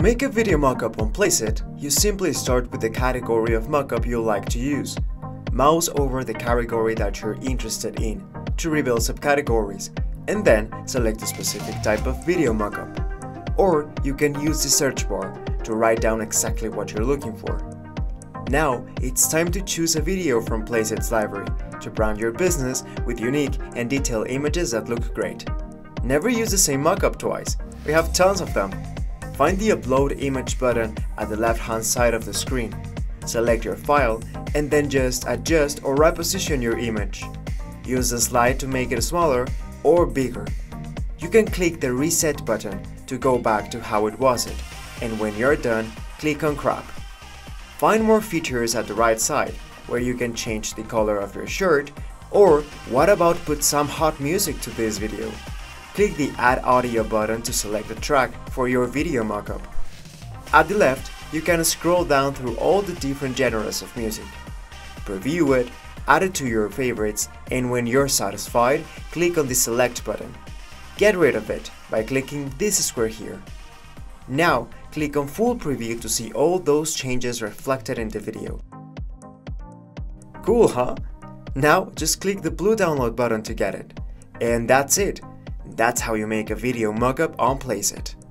make a video mockup on Placeit, you simply start with the category of mockup you like to use. Mouse over the category that you're interested in to reveal subcategories, and then select a specific type of video mockup. Or you can use the search bar to write down exactly what you're looking for. Now it's time to choose a video from Placeit's library to brand your business with unique and detailed images that look great. Never use the same mockup twice. We have tons of them. Find the Upload Image button at the left-hand side of the screen. Select your file and then just adjust or reposition your image. Use the slide to make it smaller or bigger. You can click the Reset button to go back to how it was, and when you're done, click on Crop. Find more features at the right side, where you can change the color of your shirt, or what about put some hot music to this video? Click the Add Audio button to select a track for your video mockup. At the left, you can scroll down through all the different genres of music. Preview it, add it to your favorites, and when you're satisfied, click on the Select button. Get rid of it by clicking this square here. Now, click on Full Preview to see all those changes reflected in the video. Cool, huh? Now, just click the blue download button to get it. And that's it. That's how you make a video mockup on Placeit.